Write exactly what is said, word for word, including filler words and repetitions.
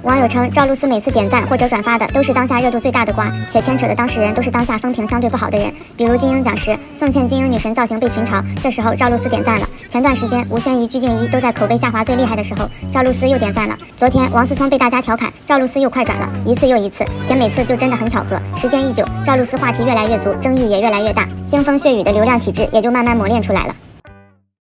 网友称，赵露思每次点赞或者转发的都是当下热度最大的瓜，且牵扯的当事人都是当下风评相对不好的人，比如金鹰奖时，宋茜金鹰女神造型被群嘲，这时候赵露思点赞了。前段时间吴宣仪、鞠婧祎都在口碑下滑最厉害的时候，赵露思又点赞了。昨天王思聪被大家调侃，赵露思又快转了，一次又一次，且每次就真的很巧合。时间一久，赵露思话题越来越足，争议也越来越大，腥风血雨的流量体质也就慢慢磨练出来了。